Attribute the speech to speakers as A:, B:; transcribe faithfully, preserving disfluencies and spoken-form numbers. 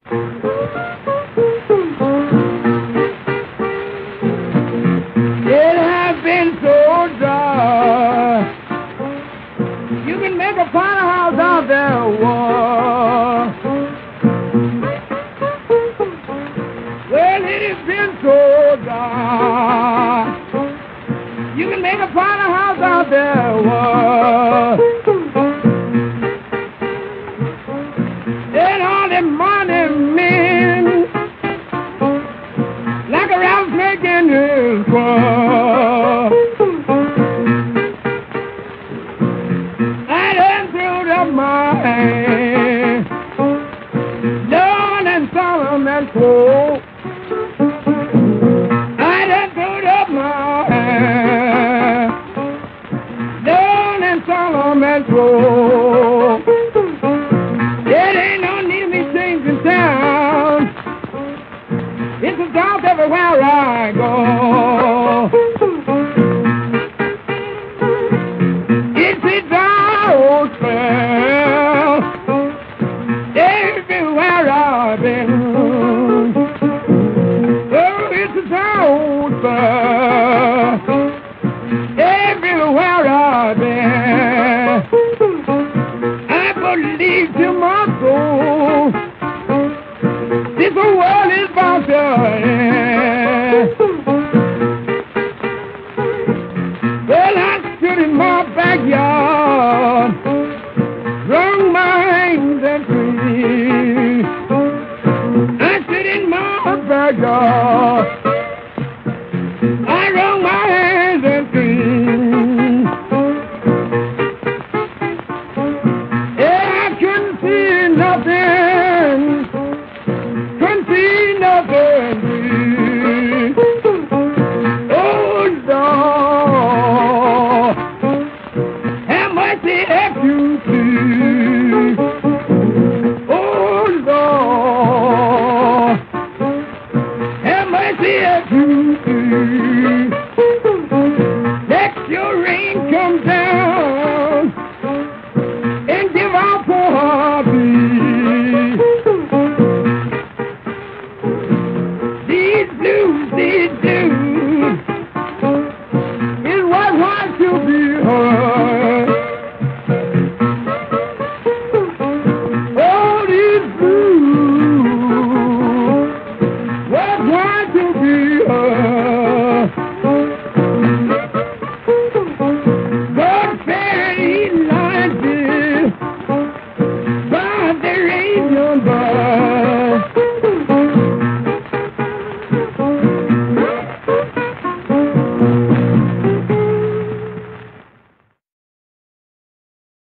A: It has been so dry. You can make a fire house out there, war. Well, it has been so dry. You can make a fire house out there, war. And all the money men, like a rattlesnake in his claw. I done threw up my hand, Lord and Solomon Crow. I done threw up my hand, Lord and Solomon Crow. It ain't no need of me changing town. It's a dog everywhere I go. It's a dog spell everywhere I've been. Oh, it's a dog spell everywhere I've been. I believe to my soul this world is bound to end. Well, I stood in my backyard, wrung my hands and feet. I stood in my backyard,